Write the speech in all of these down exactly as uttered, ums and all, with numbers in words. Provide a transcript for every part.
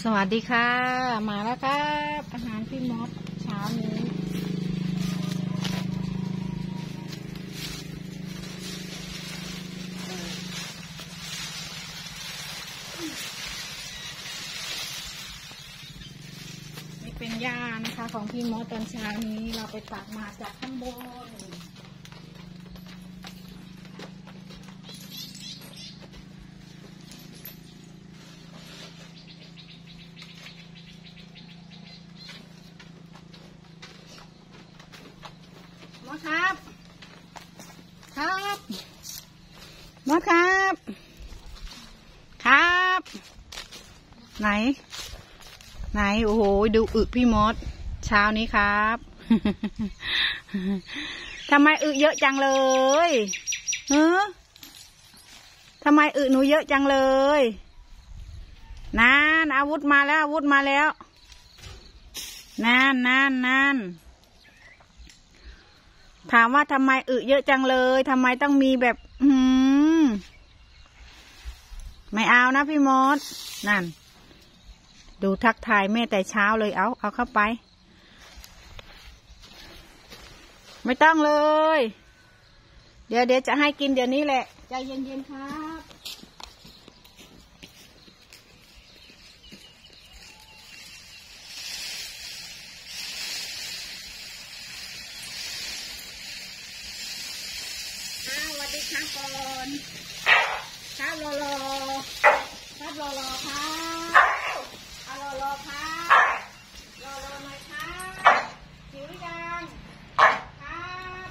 สวัสดีค่ะมาแล้วครับอาหารพี่มดเช้านี้นี่เป็นย่านะคะของพี่มดตอนเช้านี้เราไปตักมาจากข้างบนมดครับครับมดครับครับไหนไหนโอ้โหดูอึพี่มดเช้านี้ครับ ทำไมอึเยอะจังเลยเฮ้อทำไมอึหนูเยอะจังเลยนั่นอาวุธมาแล้วอาวุธมาแล้วนั่นนั่นนั่นถามว่าทำไมอึเยอะจังเลยทำไมต้องมีแบบอืมไม่เอานะพี่มดนั่นดูทักทายแม่แต่เช้าเลยเอาเอาเข้าไปไม่ต้องเลยเดี๋ยวเดี๋ยวจะให้กินเดี๋ยวนี้แหละใจเย็นๆครับสวัสดีครับก่อนครับรอรอครับรอรอครับเอารอรอครับรอรอหน่อยครับหิวหรือยังครับ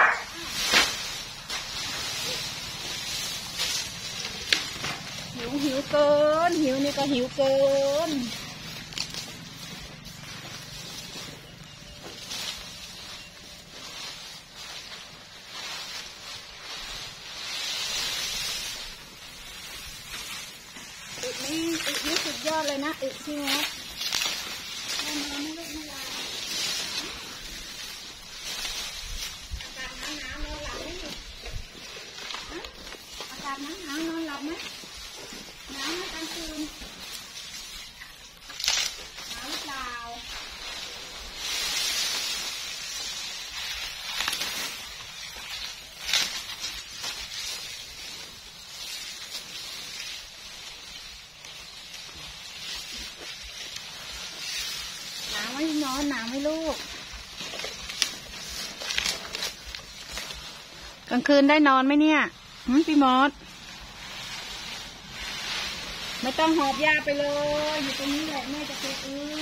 หิวหิวเกินหิวนี่ก็หิวเกินอึนี่อึนี่สุดยอดเลยนะอึที่มดแม่ไม่ลูกไม่ลาอากาศหนาวหนาวนอนหลับไหมอากาศหนาวหนาวนอนหลับไหมหนาวไหมกลางคืนหนาวหรือเปล่าหนาวไหมนอนหนาวไหมลูกกลางคืนได้นอนไหมเนี่ยพี่มดไม่ต้องหอบยาไปเลยอยู่ตรงนี้แหละแม่จะเก็บอื้อ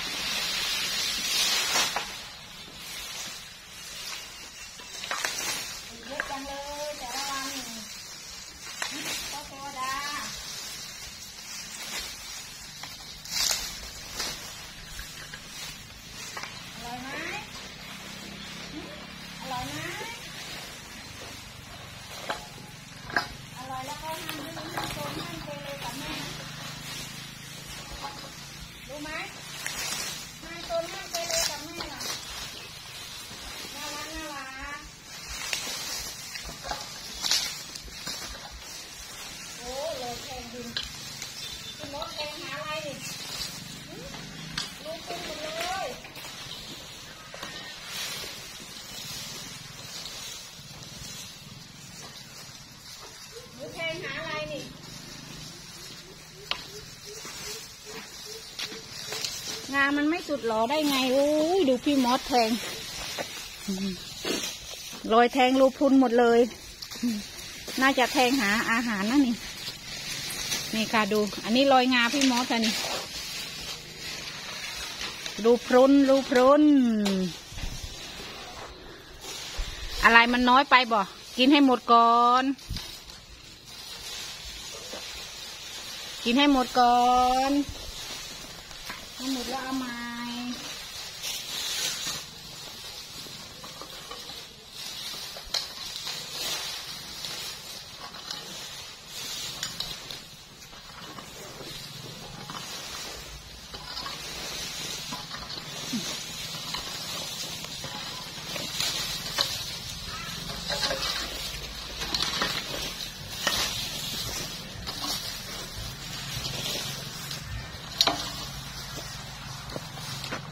เยอะจังเลยแต่ละวันก็โซดาอร่อยไหมอร่อยไหมอร่อยแล้วก็ห้ามดื้อห้ามโซนห้ามเกเรกับแม่รู้ไหมห้ามโซนห้ามเกเรกับแม่น่ะน่ารักน่ารักโอ้เลยแทงดินคุณมดแทงหาอะไรดิรู้ขึ้นหมดเลยหนูแทงหาอะไรนี่งานมันไม่สุดหรอได้ไงโอ้ยดูพี่มดแทงรอยแทงรูพุนหมดเลยน่าจะแทงหาอาหารนะนี่นี่ค่ะดูอันนี้รอยงาพี่มดค่ะนี่รูพรุนรูพรุนอะไรมันน้อยไปบ่กินให้หมดก่อนกินให้หมดก่อนให้หมดแล้วเอามา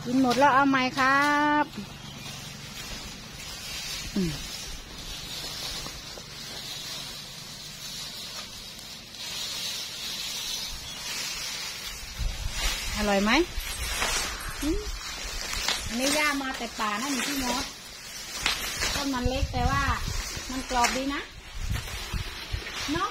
กินหมดแล้วเอาไหมครับอร่อยไหมอันนี้ย่ามาแต่ป่านะนี่พี่มดต้นมันเล็กแต่ว่ามันกรอบดีนะเนาะ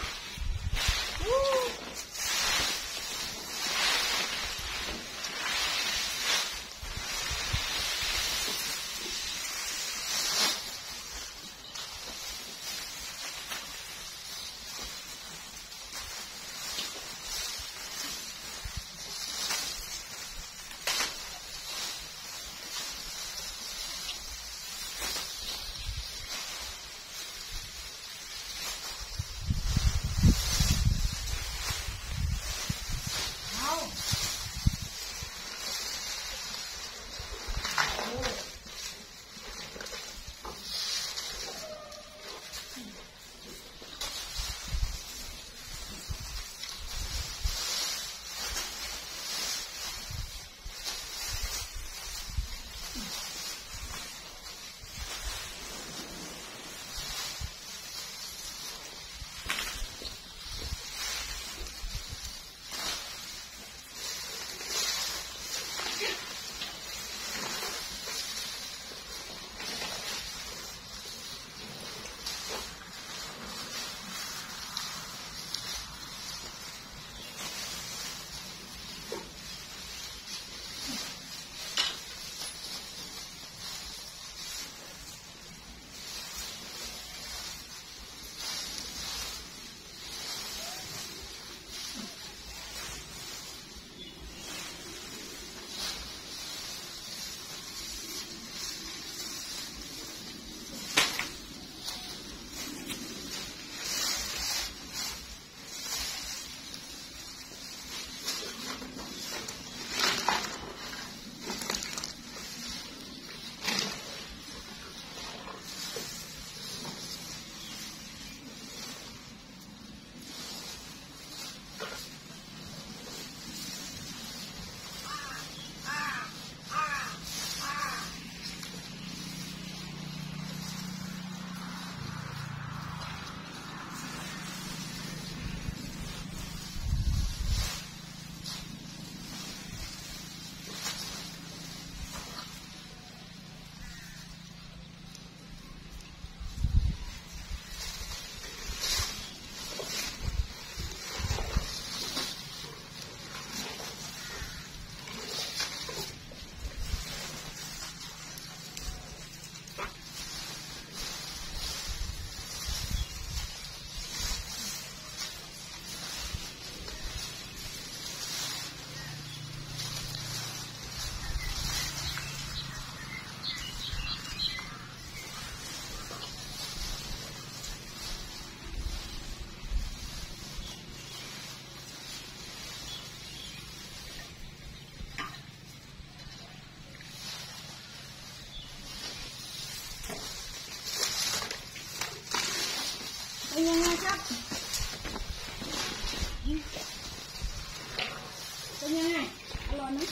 เป็นยังไงครับเป็นยังไงอร่อยไหม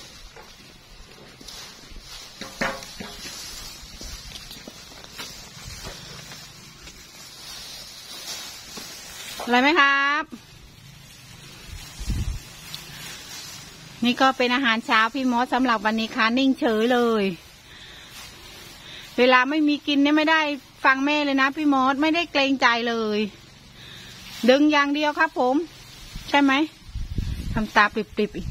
อะไรไหมครับนี่ก็เป็นอาหารเช้าพี่มดสำหรับวันนี้ค่ะนิ่งเฉยเลยเวลาไม่มีกินเนี่ยไม่ได้ฟังแม่เลยนะพี่มดไม่ได้เกรงใจเลยดึงอย่างเดียวครับผมใช่ไหมทำตาปริบๆอีก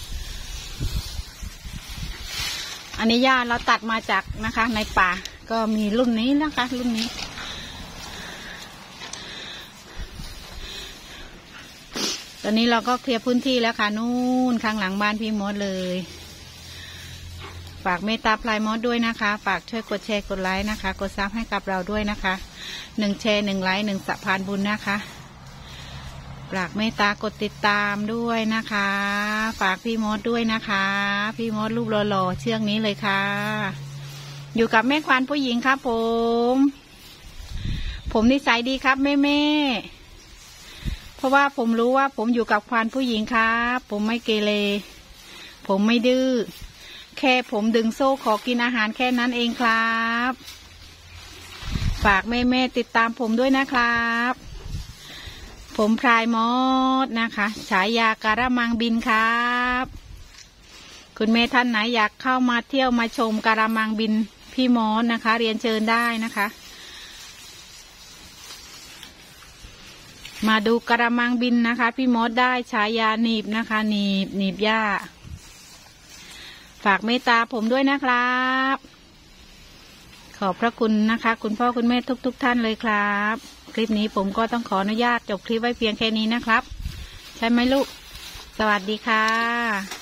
อันนี้ย่าเราตัดมาจากนะคะในป่าก็มีรุ่นนี้นะคะรุ่นนี้ตอนนี้เราก็เคลียร์พื้นที่แล้วค่ะนู่นข้างหลังบ้านพี่มดเลยฝากเมตตาพลายมดด้วยนะคะฝากช่วยกดแชร์กดไลค์นะคะกดซับให้กับเราด้วยนะคะหนึ่งแชร์หนึ่งไลค์หนึ่งสะพานบุญนะคะฝากเมตตากดติดตามด้วยนะคะฝากพี่มดด้วยนะคะพี่มดรูปหล่อๆเชือกนี้เลยค่ะอยู่กับแม่ควานผู้หญิงครับผมผมนิสัยดีครับแม่แม่เพราะว่าผมรู้ว่าผมอยู่กับควานผู้หญิงครับผมไม่เกเรผมไม่ดื้อแค่ผมดึงโซ่ขอกินอาหารแค่นั้นเองครับฝากแม่แม่ติดตามผมด้วยนะครับผมพลายมอสนะคะฉายาการะมังบินครับคุณแม่ท่านไหนอยากเข้ามาเที่ยวมาชมการะมังบินพี่มอสนะคะเรียนเชิญได้นะคะมาดูกระมังบินนะคะพี่มอสได้ฉายาหนีบนะคะหนีบหนีบหญ้าฝากเมตตาผมด้วยนะครับขอบพระคุณนะคะคุณพ่อคุณแม่ทุกๆ ท่านเลยครับคลิปนี้ผมก็ต้องขออนุญาตจบคลิปไว้เพียงแค่นี้นะครับใช่ไหมลูกสวัสดีค่ะ